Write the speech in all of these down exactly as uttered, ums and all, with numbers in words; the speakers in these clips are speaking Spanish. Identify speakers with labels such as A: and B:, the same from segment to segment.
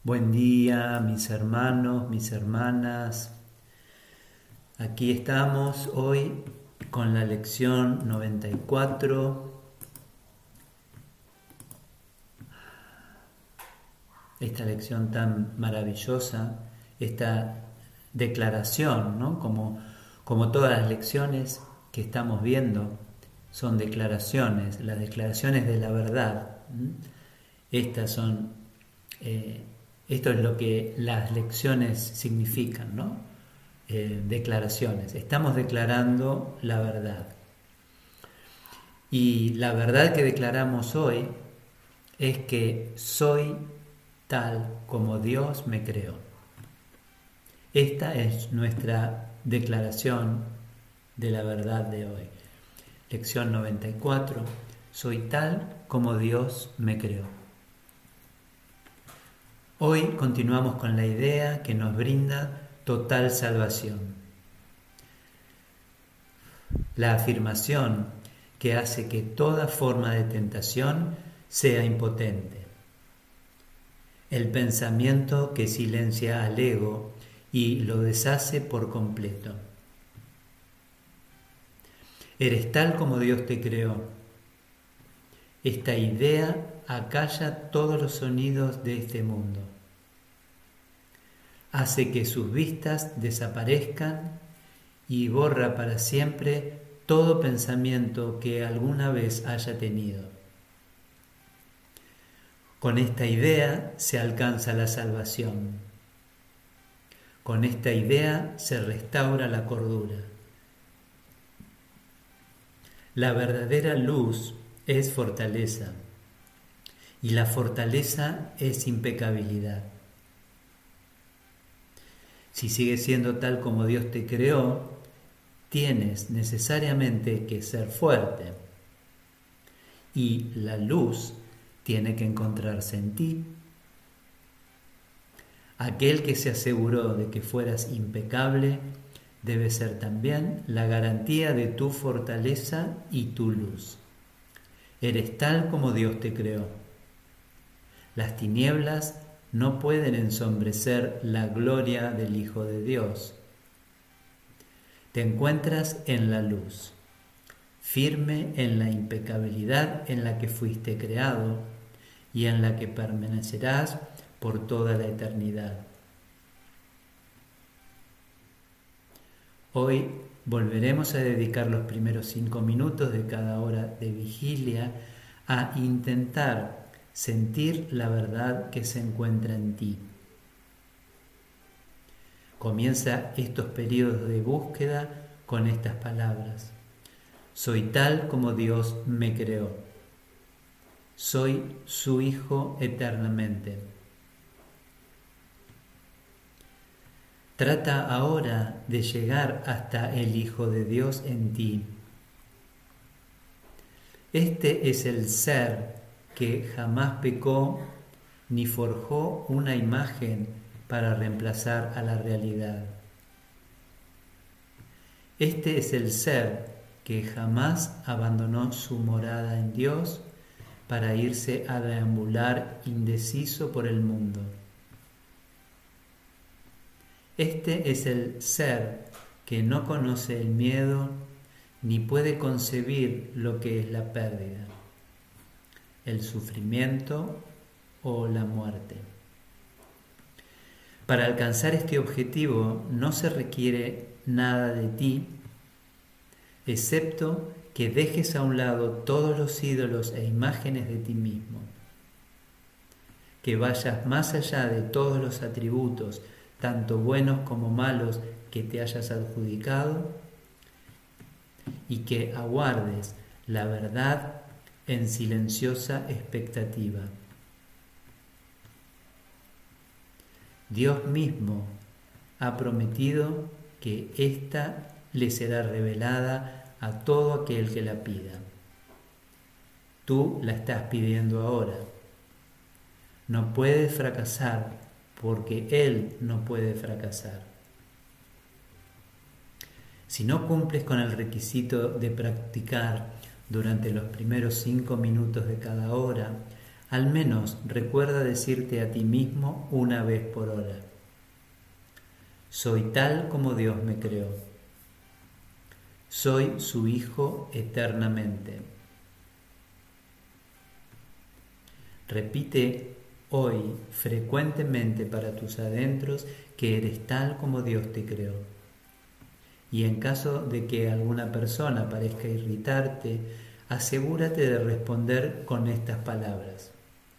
A: Buen día, mis hermanos, mis hermanas. Aquí estamos hoy con la lección noventa y cuatro. Esta lección tan maravillosa, esta declaración, ¿no? Como, como todas las lecciones que estamos viendo, son declaraciones, las declaraciones de la verdad. Estas son... Eh, Esto es lo que las lecciones significan, ¿no? Eh, declaraciones. Estamos declarando la verdad. Y la verdad que declaramos hoy es que soy tal como Dios me creó. Esta es nuestra declaración de la verdad de hoy. Lección noventa y cuatro. Soy tal como Dios me creó. Hoy continuamos con la idea que nos brinda total salvación. La afirmación que hace que toda forma de tentación sea impotente. El pensamiento que silencia al ego y lo deshace por completo. Eres tal como Dios te creó. Esta idea acalla todos los sonidos de este mundo. Hace que sus vistas desaparezcan y borra para siempre todo pensamiento que alguna vez haya tenido. Con esta idea se alcanza la salvación. Con esta idea se restaura la cordura. La verdadera luz es fortaleza y la fortaleza es impecabilidad. Si sigues siendo tal como Dios te creó, tienes necesariamente que ser fuerte y la luz tiene que encontrarse en ti. Aquel que se aseguró de que fueras impecable debe ser también la garantía de tu fortaleza y tu luz. Eres tal como Dios te creó. Las tinieblas no pueden ensombrecer la gloria del Hijo de Dios. Te encuentras en la luz, firme en la impecabilidad en la que fuiste creado y en la que permanecerás por toda la eternidad. Hoy volveremos a dedicar los primeros cinco minutos de cada hora de vigilia a intentar sentir la verdad que se encuentra en ti. Comienza estos periodos de búsqueda con estas palabras. Soy tal como Dios me creó. Soy su Hijo eternamente. Trata ahora de llegar hasta el Hijo de Dios en ti. Este es el ser que jamás pecó ni forjó una imagen para reemplazar a la realidad. Este es el ser que jamás abandonó su morada en Dios para irse a deambular indeciso por el mundo. Este es el ser que no conoce el miedo ni puede concebir lo que es la pérdida, el sufrimiento o la muerte. Para alcanzar este objetivo no se requiere nada de ti, excepto que dejes a un lado todos los ídolos e imágenes de ti mismo, que vayas más allá de todos los atributos, tanto buenos como malos, que te hayas adjudicado, y que aguardes la verdad en silenciosa expectativa. Dios mismo ha prometido que ésta le será revelada a todo aquel que la pida. Tú la estás pidiendo ahora. No puedes fracasar porque Él no puede fracasar. Si no cumples con el requisito de practicar durante los primeros cinco minutos de cada hora, al menos recuerda decirte a ti mismo una vez por hora: soy tal como Dios me creó. Soy su hijo eternamente. Repite hoy frecuentemente para tus adentros que eres tal como Dios te creó. Y en caso de que alguna persona parezca irritarte, asegúrate de responder con estas palabras: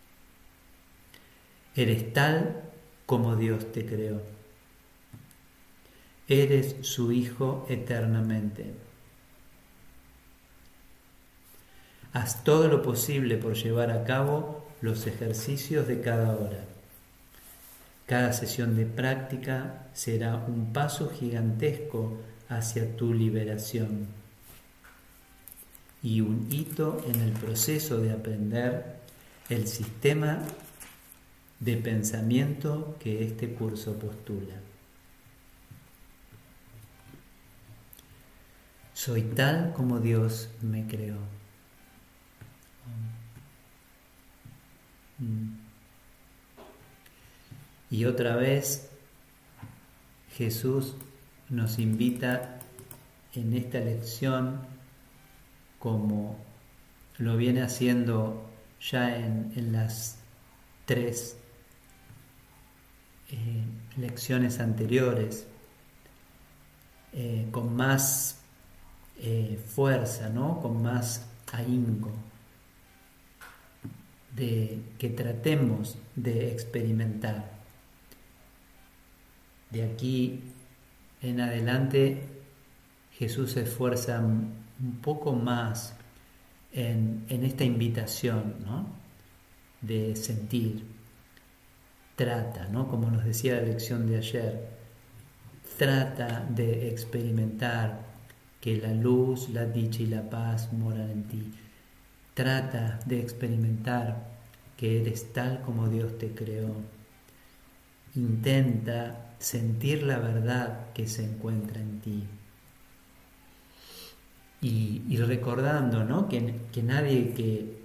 A: eres tal como Dios te creó. Eres su hijo eternamente. Haz todo lo posible por llevar a cabo los ejercicios de cada hora. Cada sesión de práctica será un paso gigantesco hacia tu liberación y un hito en el proceso de aprender el sistema de pensamiento que este curso postula. Soy tal como Dios me creó. Y otra vez Jesús nos invita en esta lección, como lo viene haciendo ya en, en las tres eh, lecciones anteriores, eh, con más eh, fuerza, ¿no? Con más ahínco, de que tratemos de experimentar. De aquí en adelante Jesús se esfuerza un poco más en, en esta invitación, ¿no? De sentir. Trata, ¿no? Como nos decía la lección de ayer, trata de experimentar que la luz, la dicha y la paz moran en ti. Trata de experimentar que eres tal como Dios te creó. Intenta sentir la verdad que se encuentra en ti. Y, y recordando, ¿no? que, que nadie que,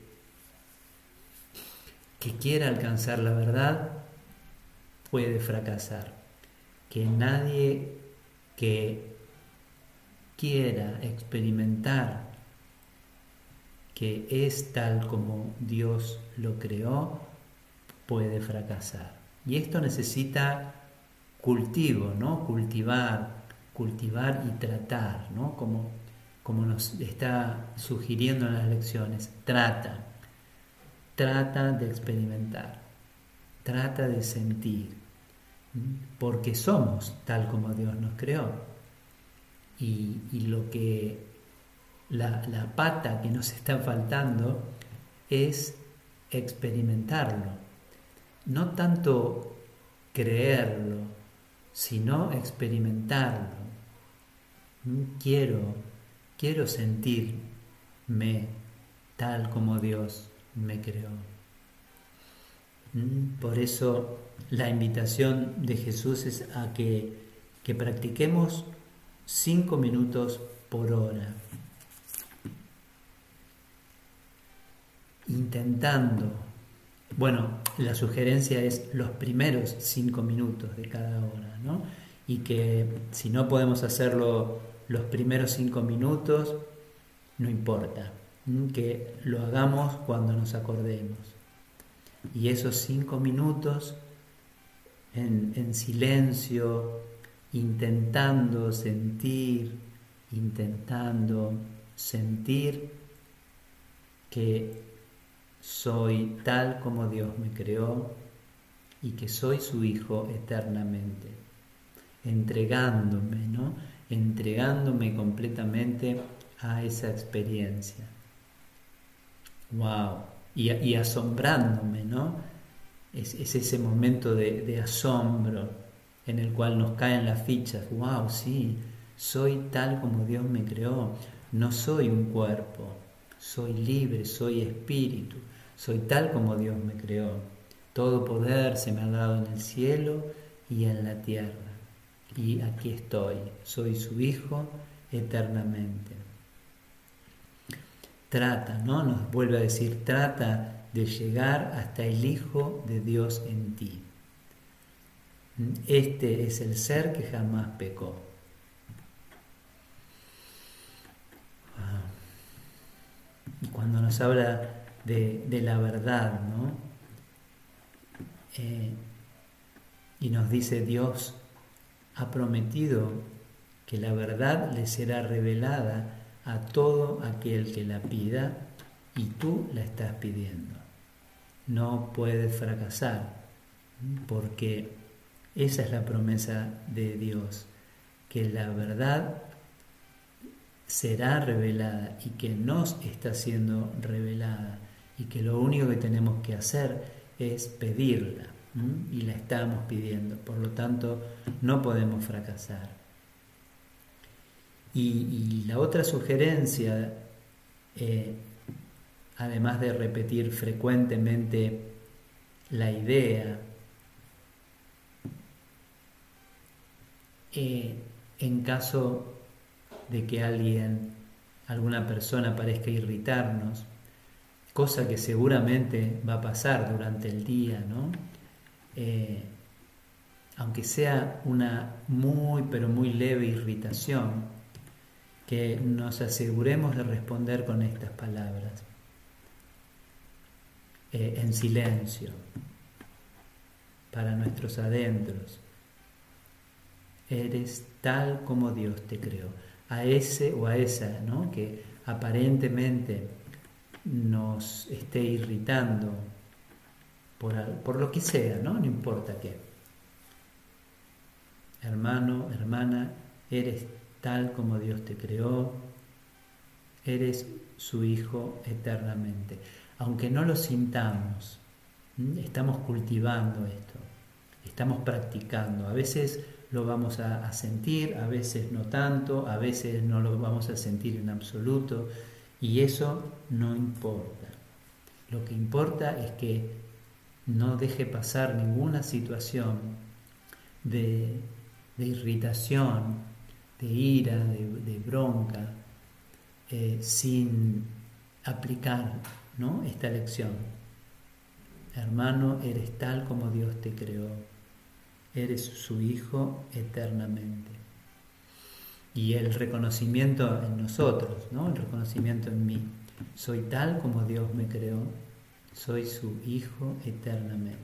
A: que quiera alcanzar la verdad puede fracasar. Que nadie que quiera experimentar que es tal como Dios lo creó puede fracasar. Y esto necesita cultivo, ¿no? Cultivar, cultivar y tratar, ¿no? Como, como nos está sugiriendo en las lecciones. Trata, trata de experimentar, trata de sentir, porque somos tal como Dios nos creó. Y, y lo que la, la pata que nos está faltando es experimentarlo. No tanto creerlo, sino experimentarlo. Quiero, quiero sentirme tal como Dios me creó. Por eso la invitación de Jesús es a que, que practiquemos cinco minutos por hora, intentando. Bueno, la sugerencia es los primeros cinco minutos de cada hora, ¿no? Y que si no podemos hacerlo los primeros cinco minutos, no importa, que lo hagamos cuando nos acordemos. Y esos cinco minutos en, en silencio, intentando sentir, intentando sentir que soy tal como Dios me creó y que soy su hijo eternamente, entregándome, ¿no? Entregándome completamente a esa experiencia. Wow, y, y asombrándome, ¿no? Es, es ese momento de, de asombro en el cual nos caen las fichas. Wow, sí, soy tal como Dios me creó, no soy un cuerpo. Soy libre, soy espíritu, soy tal como Dios me creó. Todo poder se me ha dado en el cielo y en la tierra. Y aquí estoy, soy su hijo eternamente. Trata, ¿no? Nos vuelve a decir, trata de de llegar hasta el Hijo de Dios en ti. Este es el ser que jamás pecó. Y cuando nos habla de, de la verdad, ¿no? Eh, y nos dice Dios ha prometido que la verdad le será revelada a todo aquel que la pida, y tú la estás pidiendo. No puedes fracasar, porque esa es la promesa de Dios, que la verdad será revelada y que nos está siendo revelada, y que lo único que tenemos que hacer es pedirla, ¿m? y la estamos pidiendo, por lo tanto no podemos fracasar. Y, y la otra sugerencia, eh, además de repetir frecuentemente la idea, eh, en caso de que alguien, alguna persona parezca irritarnos, cosa que seguramente va a pasar durante el día, ¿no? Eh, aunque sea una muy pero muy leve irritación, que nos aseguremos de responder con estas palabras, eh, en silencio, para nuestros adentros. Eres tal como Dios te creó. A ese o a esa, ¿no? que aparentemente nos esté irritando por, por lo que sea, ¿no? no importa qué. Hermano, hermana, eres tal como Dios te creó, eres su hijo eternamente. Aunque no lo sintamos, estamos cultivando esto, estamos practicando. A veces lo vamos a, a sentir, a veces no tanto, a veces no lo vamos a sentir en absoluto, y eso no importa. Lo que importa es que no deje pasar ninguna situación de, de irritación, de ira, de, de bronca, eh, sin aplicar, ¿no? esta lección. Hermano, eres tal como Dios te creó. Eres su hijo eternamente. Y el reconocimiento en nosotros, ¿no? el reconocimiento en mí. Soy tal como Dios me creó. Soy su hijo eternamente.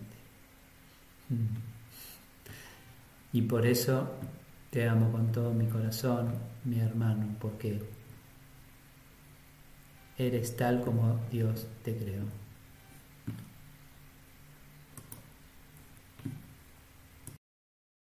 A: Y por eso te amo con todo mi corazón, mi hermano, porque eres tal como Dios te creó.